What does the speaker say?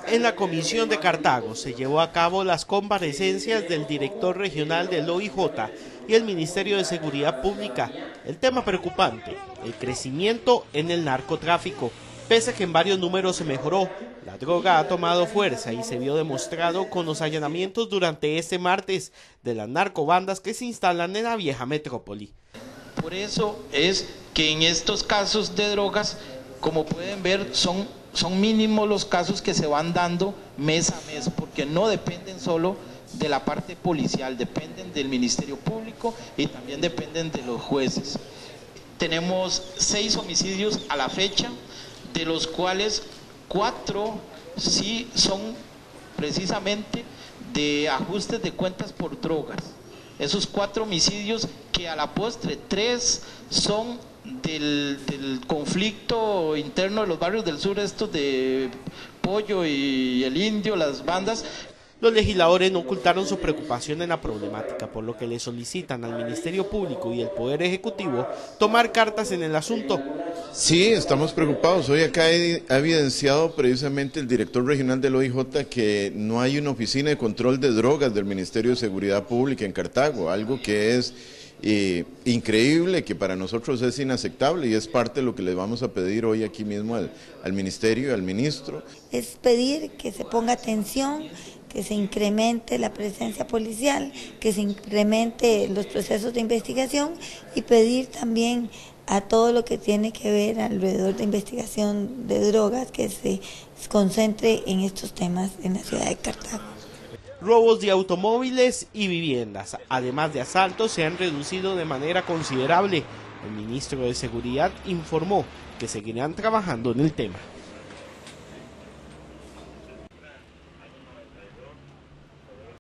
En la Comisión de Cartago se llevó a cabo las comparecencias del director regional del OIJ y el Ministerio de Seguridad Pública. El tema preocupante, el crecimiento en el narcotráfico. Pese a que en varios números se mejoró, la droga ha tomado fuerza y se vio demostrado con los allanamientos durante este martes de las narcobandas que se instalan en la vieja metrópoli. Por eso es que en estos casos de drogas, como pueden ver, son mínimos los casos que se van dando mes a mes, porque no dependen solo de la parte policial, dependen del Ministerio Público y también dependen de los jueces. Tenemos 6 homicidios a la fecha, de los cuales 4 sí son precisamente de ajustes de cuentas por drogas. Esos 4 homicidios que a la postre 3 son del conflicto interno de los barrios del sur, estos de Pollo y el Indio, las bandas. Los legisladores no ocultaron su preocupación en la problemática, por lo que le solicitan al Ministerio Público y el Poder Ejecutivo tomar cartas en el asunto. Sí, estamos preocupados. Hoy acá ha evidenciado precisamente el director regional del OIJ que no hay una oficina de control de drogas del Ministerio de Seguridad Pública en Cartago, algo que es increíble, que para nosotros es inaceptable y es parte de lo que le vamos a pedir hoy aquí mismo al Ministerio y al Ministro. Es pedir que se ponga atención, que se incremente la presencia policial, que se incremente los procesos de investigación y pedir también a todo lo que tiene que ver alrededor de investigación de drogas que se concentre en estos temas en la ciudad de Cartago. Robos de automóviles y viviendas, además de asaltos, se han reducido de manera considerable. El ministro de Seguridad informó que seguirán trabajando en el tema.